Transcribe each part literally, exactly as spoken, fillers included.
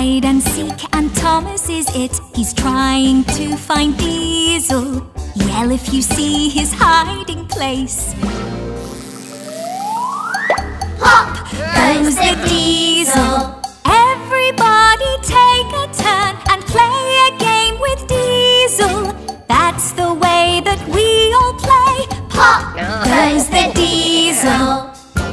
hide and seek, and Thomas is it. He's trying to find Diesel. Yell if you see his hiding place. Hop goes the Diesel. Everybody take a turn and play a game with Diesel. That's the way that we all play. Pop goes the Diesel.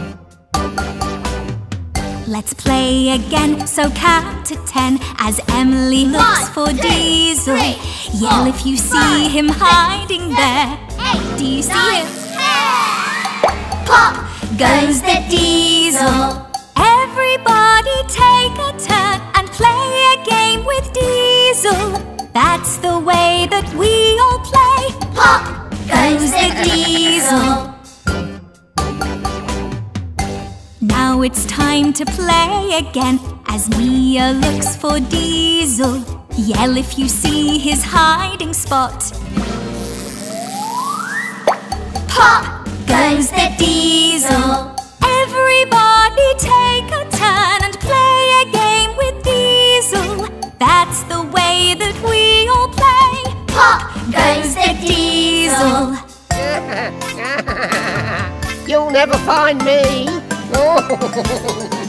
Let's play again, so count to ten as Emily looks for Diesel. Yell if you see him hiding there. Do you see him? Pop goes the Diesel. Everybody take a turn and play a game with Diesel. That's the way that we all play. Pop goes the Diesel. Now it's time to play again as Mia looks for Diesel. Yell if you see his hiding spot. Pop goes the Diesel. Everybody take a turn and play a game with Diesel. That's the way that we all play. Pop goes the Diesel. You'll never find me. Oh.